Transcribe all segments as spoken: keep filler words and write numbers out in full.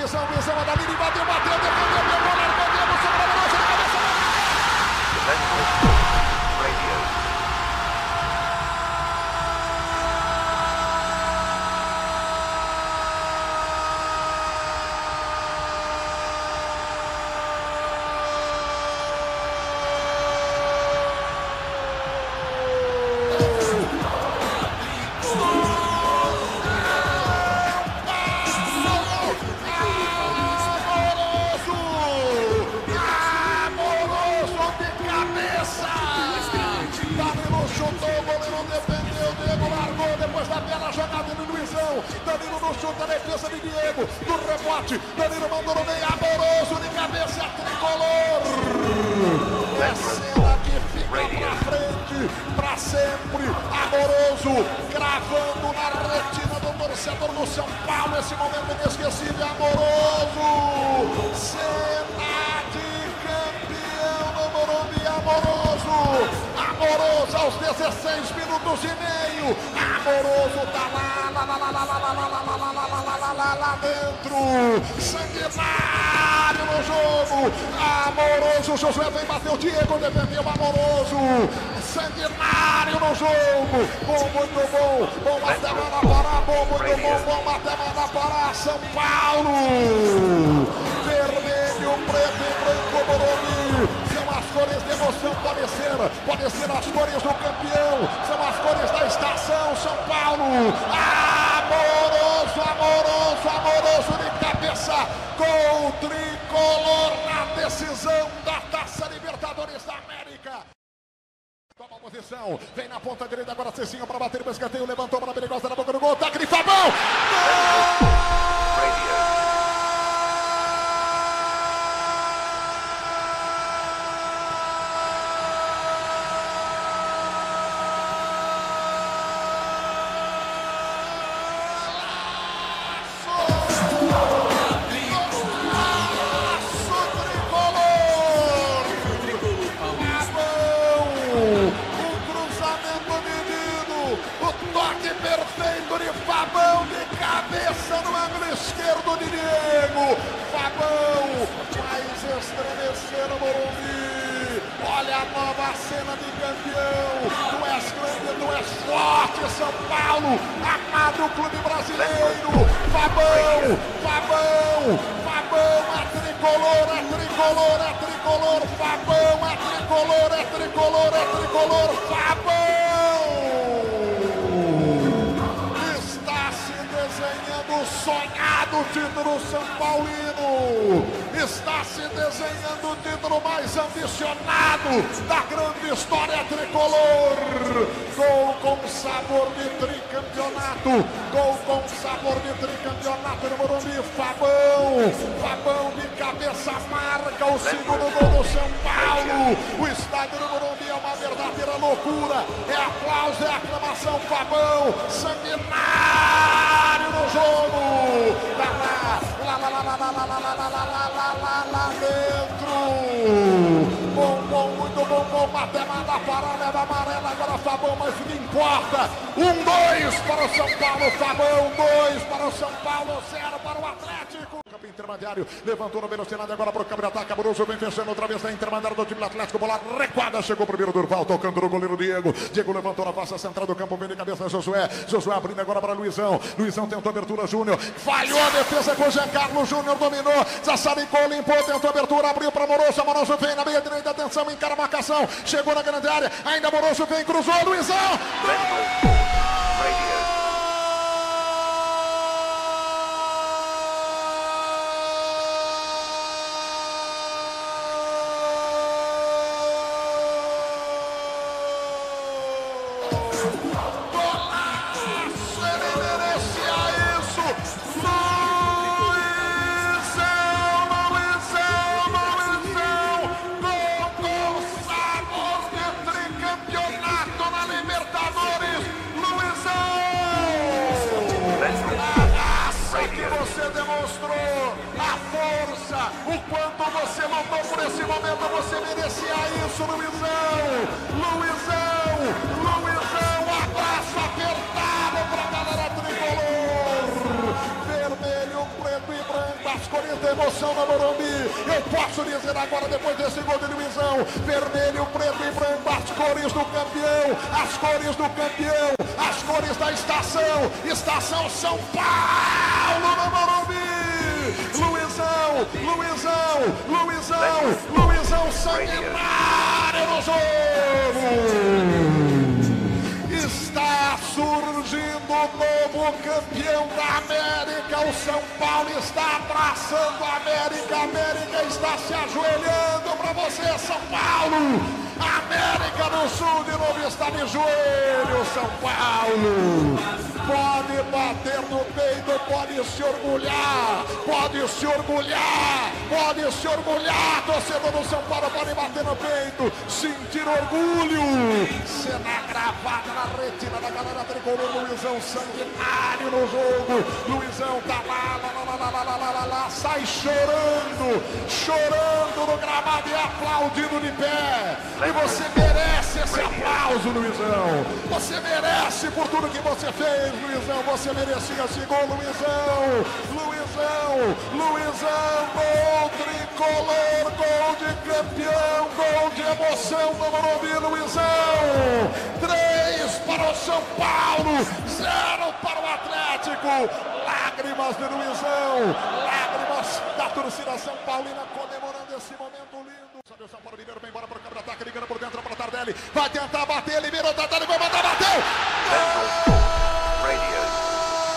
Luizão, Luizão, a Dalini bateu, bateu, defendeu, pegou, largou, deu, sobrou, cabeça na Radio. Danilo no chute, a defesa de Diego, do rebote, Danilo mandou no meio, Amoroso de cabeça, tricolor. É cena que fica pra frente, pra sempre, Amoroso, cravando na retina do torcedor do São Paulo, esse momento inesquecível, Amoroso, cena de campeão no Morumbi, Amoroso, Amoroso aos dezesseis minutos e meio, Amoroso tá lá, lá, lá, lá, lá, lá, lá, lá, lá, lá, lá, lá, lá, lá, lá dentro, sanguinário no jogo, Amoroso, Josué vem bater o Diego, defendeu Amoroso, sanguinário no jogo, bom, muito bom, bom Matemana Pará, bom, muito bom, bom Matemana Pará, São Paulo, vermelho, preto e branco, Morumbi, são as cores de emoção, pode ser, pode ser as cores do campeão, são as cores da estação, São Paulo, Amoroso, Amoroso, Amoroso de cabeça, gol tricolor na decisão da Taça Libertadores da América. Toma a posição, vem na ponta direita, agora Cecinho para bater o escanteio, levantou para a perigosa na boca do gol, taca de Fabão! Radio. Perfeito de Fabão, de cabeça no ângulo esquerdo de Diego. Fabão faz estremecer o Morumbi. Olha a nova cena de campeão. Tu és grande, tu és forte, São Paulo. Amado clube brasileiro. Fabão, Fabão, Fabão é tricolor, é tricolor, é tricolor. Fabão é tricolor, é tricolor, é tricolor. Fabão. O sonhado título São Paulino está se desenhando o título mais ambicionado da grande história tricolor. Gol com sabor de tricampeonato, gol com sabor de tricampeonato no Morumbi. Fabão, Fabão de cabeça marca o segundo gol do São Paulo. O estádio do Morumbi é uma verdadeira loucura. É aplauso, é aclamação. Fabão, sanguinário no jogo. Lá, lá, lá, lá, lá, lá, lá, lá, lá, lá, lá, lá, lá, lá dentro. Bom, bom, muito bom, bom. Matemada para, leva amarela. Agora Fabão, mas não importa. Um, dois para o São Paulo. Fabão, dois para o São Paulo. Zero para o Atlético. Campo intermediário. Levantou na velocidade agora para o câmbio de ataque. Amoroso vem fechando outra vez na intermediária do time do Atlético. Bola recuada. Chegou o primeiro Durval. Tocando no goleiro Diego. Diego levantou na face central do campo. Vem de cabeça Josué. Josué abrindo agora para Luizão. Luizão tentou abertura. Júnior. Falhou a defesa com o Jean Carlos. Júnior dominou. Sassaricou, limpou. Tentou abertura. Abriu para Amoroso. Amoroso vem na meia direita. Atenção. Encara a marcação. Chegou na grande área. Ainda Amoroso vem. Cruzou. Luizão. Radio. O quanto você lutou por esse momento, você merecia isso, Luizão! Luizão! Luizão! Abraço apertado para a galera tricolor! Vermelho, preto e branco, As Cores da emoção na Morumbi. Eu posso dizer agora, depois desse gol de Luizão, vermelho, preto e branco, as cores do campeão, as cores do campeão, as cores da estação, estação São Paulo na Morumbi. Luizão, Luizão, Luizão, Luizão sanguinário no jogo. Está surgindo o novo campeão da América. O São Paulo está abraçando a América. A América está se ajoelhando para você, São Paulo. A América do Sul de novo está de joelho, São Paulo. Pode bater no peito, pode se orgulhar, pode se orgulhar, pode se orgulhar. Torcedor do São Paulo pode bater no peito, sentir orgulho. Cena gravada na retina da galera tricolor. Luizão sanguinário no jogo. Luizão tá lá, lá, lá, lá, lá, lá, lá, lá, lá, sai chorando, chorando no gramado e aplaudindo de pé. E você merece esse aplauso, Luizão. Você merece por tudo que você fez, Luizão. Você merecia esse gol, Luizão. Luizão, Luizão, gol tricolor, gol de campeão, gol de emoção no Morumbi, Luizão. Três para o São Paulo, zero para o Atlético. Lágrimas de Luizão, lágrimas da torcida São Paulina comemorando esse momento lindo. O São Paulo Mineiro vai embora para o campo de ataque, ligando por dentro para o Tardelli. Vai tentar bater, liberou o Tardelli, vai mandar, bateu! Radio.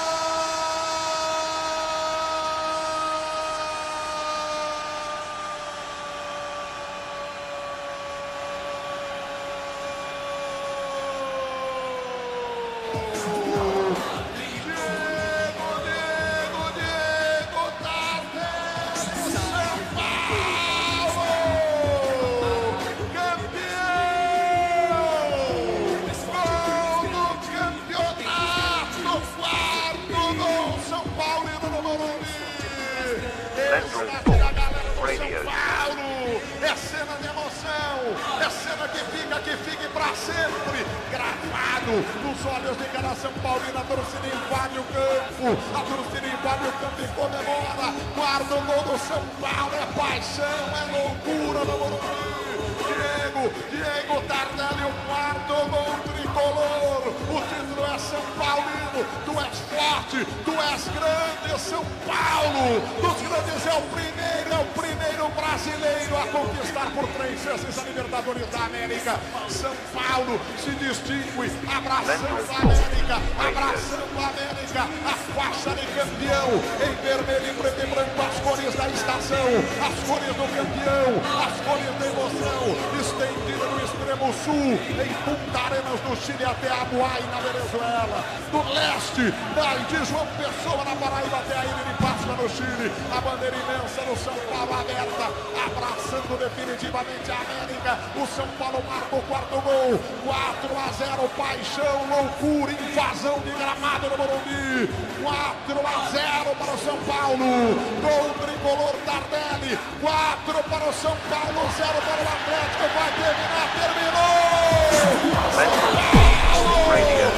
É cena de emoção, é cena que fica, que fique para sempre gravado nos olhos de cada São Paulino. A torcida invade o campo, a torcida invade o campo e comemora. Guarda o gol do São Paulo, é paixão, é loucura no Morumbi. Diego, Diego Tardelli, o quarto gol tricolor. O título é São Paulino. Tu és forte, tu és grande, São Paulo. Dos grandes é o primeiro, é o primeiro brasileiro a conquistar por três vezes a Libertadores da América. São Paulo se distingue, abraçando a América, abraçando a América. A faixa de campeão em vermelho, e preto e branco, as cores da estação, as cores do campeão, as cores da emoção, estendida no extremo sul, em Punta Arenas do Chile até Abuai na Venezuela, do leste, vai de João Pessoa na Paraíba até a ilha de Páscoa no Chile, a bandeira imensa do São Paulo aberta, abraçando definitivamente a América. O São Paulo marca o quarto gol, quatro a zero, paixão, loucura, invasão de gramado no Morumbi, quatro a zero para o São Paulo, gol tricolor Tardelli, quatro para o São Paulo, zero para o Atlético, vai terminar, terminou! São Paulo,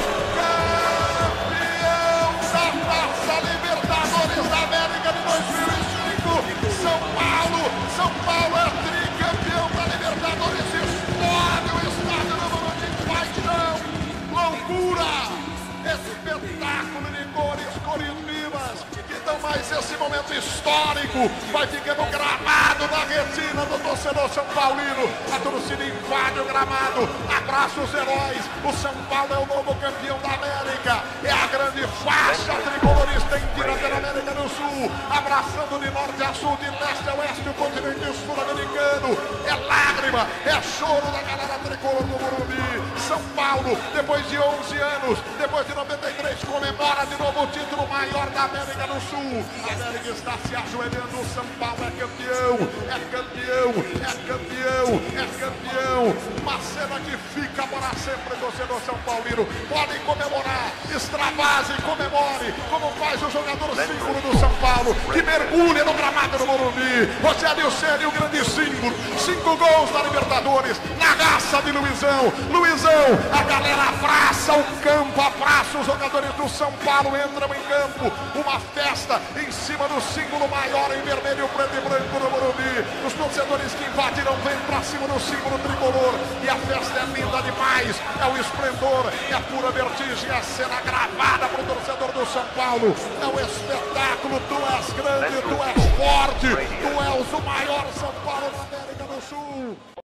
campeão da Taça Libertadores da América de dois mil e cinco, São Paulo, São Paulo é tricampeão da Libertadores, explode o estádio no Morumbi, paixão, loucura, espetáculo de cores, cores vivas, que dão mais esse momento histórico, vai ficando gramado na retina do torcedor São Paulino. A torcida invade o gramado, abraça os heróis. O São Paulo é o novo campeão da América, é a grande faixa tricolorista estendida pela América do Sul, abraçando de norte a sul, de leste a oeste o continente sul-americano. É lágrima, é choro da galera tricolor do Morumbi. São Paulo, depois de onze anos, depois de noventa e três, comemora de novo o título maior da América do Sul. A América está se ajoelhando, o São Paulo é campeão. é campeão, é campeão, é campeão. Uma cena que fica para sempre, torcedor São Paulino. Podem comemorar, extravasem, comemore, como faz o jogador símbolo do São Paulo, que mergulha no gramado do Morumbi. Rogério Ceni, o grande símbolo, cinco gols na Libertadores, na raça de Luizão. Luizão, a galera abraça o campo, abraça os jogadores do São Paulo, entram em campo, uma festa em cima do símbolo maior em vermelho, preto e branco no Morumbi. Os torcedores que invadiram vêm pra cima do símbolo tricolor e a festa é linda demais, é o esplendor, é a pura vertigem, é a cena gravada pro torcedor do São Paulo, é o espetáculo. Tu és grande, tu és forte, tu és o maior São Paulo da América do Sul.